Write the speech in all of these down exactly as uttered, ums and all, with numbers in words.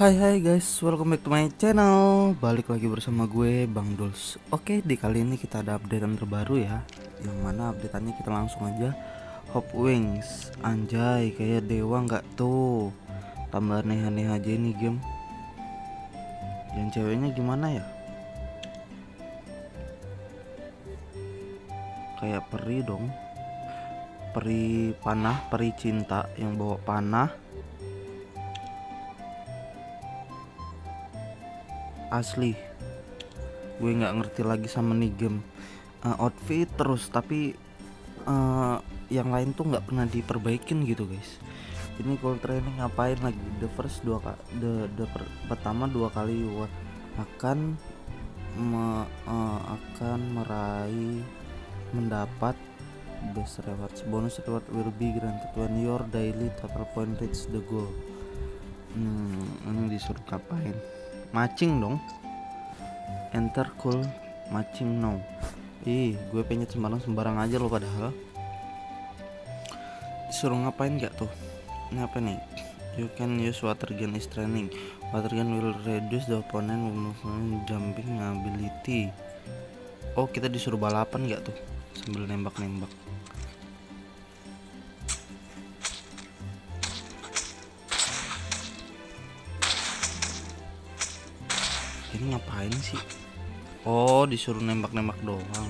Hai hai guys, welcome back to my channel. Balik lagi bersama gue Bang Duls. Oke, di kali ini kita ada updatean terbaru ya. Yang mana updateannya kita langsung aja. Hop Wings, anjay kayak dewa nggak tuh. Tambah aneh-aneh aja ini game. Yang ceweknya gimana ya? Kayak peri dong. Peri panah, peri cinta yang bawa panah. Asli gue nggak ngerti lagi sama nih game. Uh, outfit terus tapi uh, yang lain tuh nggak pernah diperbaikin gitu guys. Ini goal training ngapain lagi? The first dua kali the, the per, pertama dua kali what akan me, uh, akan meraih mendapat best rewards. Bonus reward will be granted when your daily total point reach the goal. Hmm, ini disuruh ngapain? Matching dong. Enter cool matching now. Ih, gue penyet sembarang-sembarang aja loh padahal. Disuruh ngapain gak tuh? Ini apa nih? You can use water gun is training. Water gun will reduce the opponent movement jumping ability. Oh, kita disuruh balapan gak tuh? Sambil nembak-nembak. Ini ngapain sih? Oh, disuruh nembak-nembak doang.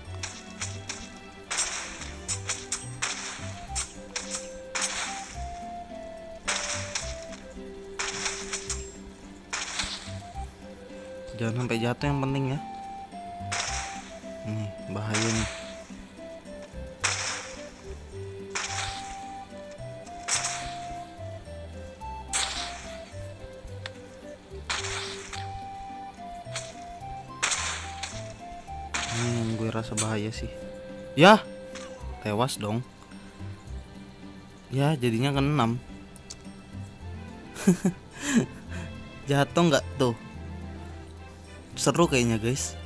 Jangan sampai jatuh yang penting ya. Nih, bahaya nih. Ini yang gue rasa bahaya sih. Ya, tewas dong. Ya, jadinya keenam. Jatuh nggak tuh? Seru kayaknya guys.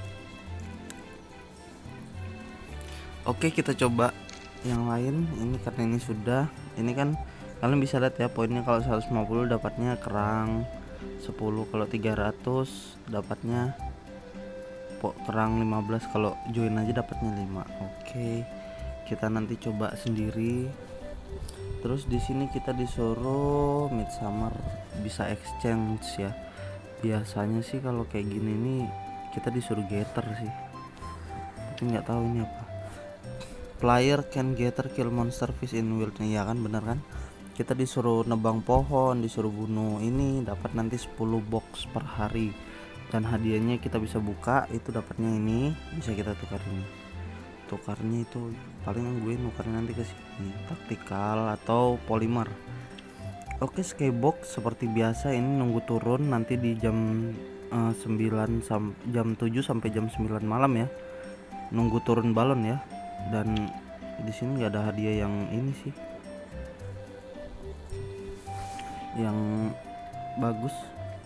Oke, kita coba yang lain. Ini karena ini sudah. Ini kan kalian bisa lihat ya poinnya. Kalau seratus lima puluh dapatnya kerang sepuluh, kalau tiga ratus dapatnya kerang lima belas, kalau join aja dapatnya lima. Oke, kita nanti coba sendiri. Terus di sini kita disuruh Midsummer bisa exchange ya. Biasanya sih kalau kayak gini nih kita disuruh gather sih, tapi nggak tahu ini apa. Player can gather kill monster fish in wild. Ya kan, bener kan? Kita disuruh nebang pohon, disuruh bunuh ini, dapat nanti sepuluh box per hari. Dan hadiahnya kita bisa buka, itu dapatnya ini, bisa kita tukar ini. Tukarnya itu paling gue nukarnya nanti ke sini, taktikal atau polimer. Oke, skybox seperti biasa ini nunggu turun nanti di jam uh, sembilan sam jam tujuh sampai jam sembilan malam ya. Nunggu turun balon ya. Dan di sini nggak ada hadiah yang ini sih. Yang bagus.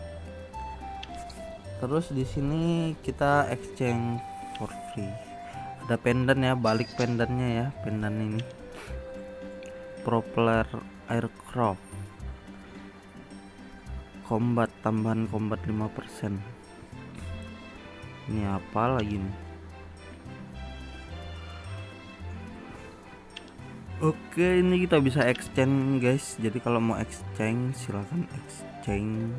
Terus di sini kita exchange for free. Ada pendant ya, balik pendannya ya, pendan ini. Propeller aircraft. Combat, tambahan combat lima persen. Ini apa lagi nih? Oke, ini kita bisa exchange guys. Jadi kalau mau exchange silahkan exchange.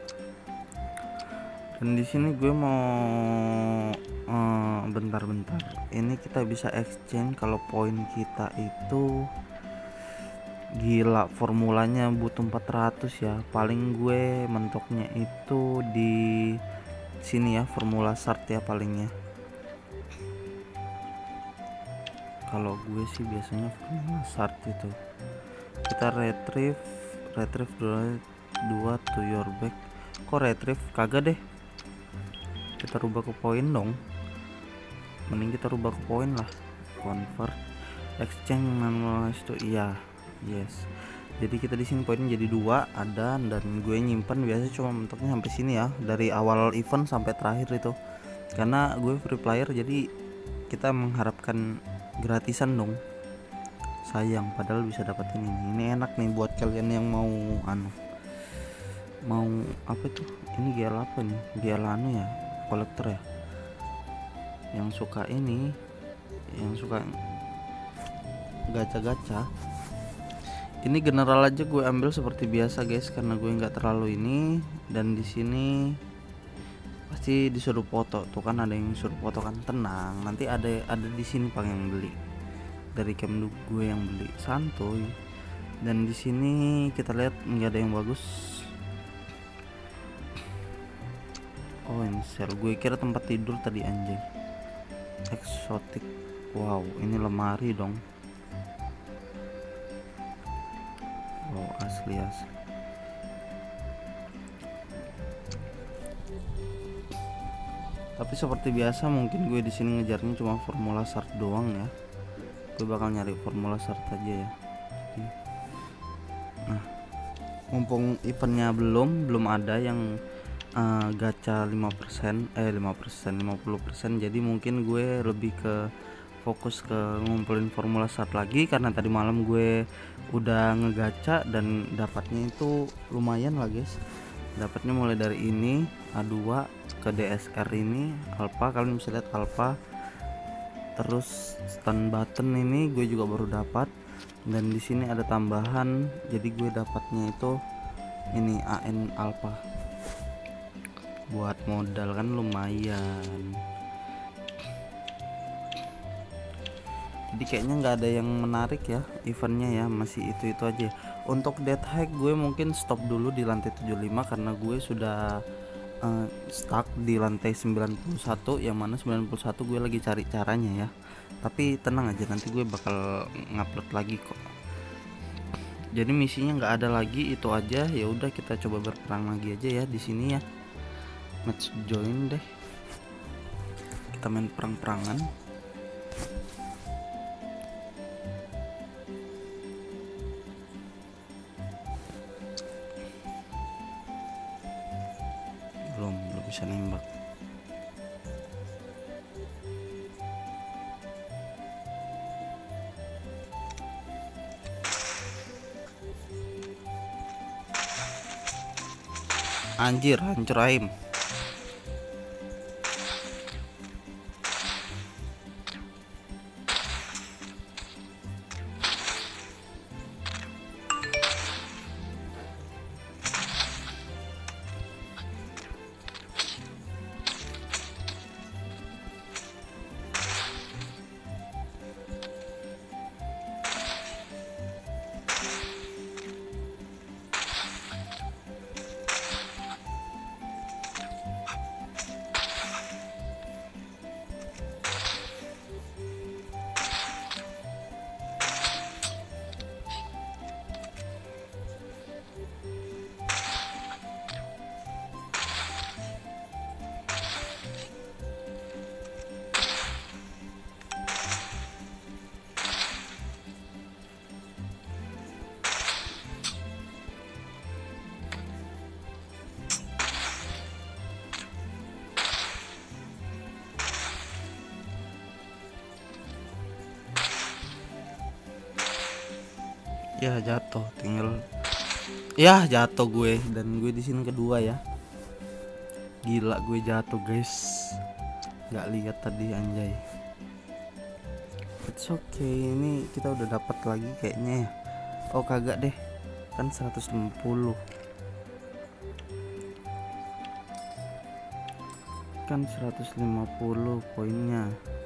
Dan di sini gue mau bentar-bentar. Uh, ini kita bisa exchange kalau poin kita itu gila, formulanya butuh empat ratus ya. Paling gue mentoknya itu di sini ya, formula start ya palingnya. Kalau gue sih biasanya formula start itu. Kita retrieve retrieve dua to your back. Kok retrieve kagak deh. Kita rubah ke poin dong. Mending kita rubah ke poin lah. Convert exchange manual itu iya. Yes. Jadi kita di sini poinnya jadi dua ada, dan gue nyimpan biasa cuma mentoknya sampai sini ya, dari awal event sampai terakhir itu. Karena gue free player jadi kita mengharapkan gratisan dong. Sayang padahal bisa dapetin ini. Ini enak nih buat kalian yang mau anu mau apa tuh, ini G L apa nih, G L anu ya, kolektor ya, yang suka ini, yang suka gacha-gacha. Ini general aja gue ambil seperti biasa guys, karena gue nggak terlalu ini. Dan di sini pasti disuruh foto tuh kan, ada yang suruh foto kan, tenang, nanti ada ada di sini Pak yang beli, dari camp gue yang beli, santuy. Dan di sini kita lihat nggak ada yang bagus. Oh ini sel, gue kira tempat tidur tadi anjing. Eksotik, wow ini lemari dong. Wow asli asli. Tapi seperti biasa mungkin gue di sini ngejarnya cuma formula shard doang ya. Gue bakal nyari formula shard aja ya. Jadi, nah, mumpung eventnya belum belum ada yang uh, gacha lima persen eh lima persen lima puluh persen, jadi mungkin gue lebih ke fokus ke ngumpulin formula shard lagi, karena tadi malam gue udah ngegacha dan dapatnya itu lumayan lah guys. Dapatnya mulai dari ini A dua ke D S R ini alpha, kalian bisa lihat alpha. Terus stun button ini gue juga baru dapat, dan di sini ada tambahan, jadi gue dapatnya itu ini A N alpha. Buat modal kan lumayan. Jadi kayaknya nggak ada yang menarik ya eventnya ya, masih itu itu aja. Untuk death hack gue mungkin stop dulu di lantai tujuh puluh lima, karena gue sudah uh, stuck di lantai sembilan puluh satu, yang mana sembilan puluh satu gue lagi cari caranya ya. Tapi tenang aja, nanti gue bakal ngupload lagi kok. Jadi misinya nggak ada lagi, itu aja. Ya udah kita coba berperang lagi aja ya di sini ya. Match join deh. Kita main perang-perangan. belum belum bisa nembak. Anjir, hancur aim. Ya jatuh, tinggal ya jatuh gue, dan gue di sini kedua ya. Gila gue jatuh guys, nggak lihat tadi anjay. It's okay, ini kita udah dapat lagi kayaknya ya. Oh kagak deh, kan seratus lima puluh kan seratus lima puluh poinnya,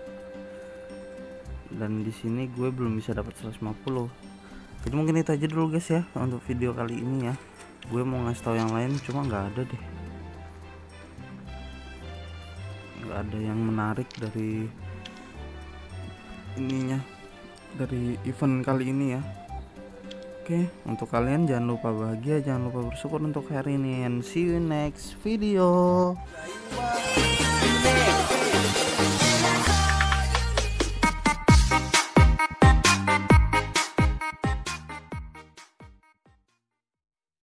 dan di sini gue belum bisa dapat seratus lima puluh. Jadi mungkin itu aja dulu guys ya untuk video kali ini ya. Gue mau ngasih tahu yang lain, cuma nggak ada deh, nggak ada yang menarik dari ininya, dari event kali ini ya. Oke, untuk kalian jangan lupa bahagia, jangan lupa bersyukur untuk hari ini, and see you next video.